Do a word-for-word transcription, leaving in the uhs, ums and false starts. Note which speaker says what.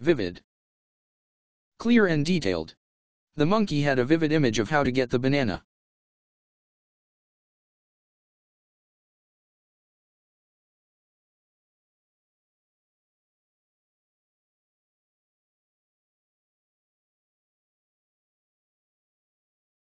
Speaker 1: Vivid. Clear and detailed. The monkey had a vivid image of how to get the banana.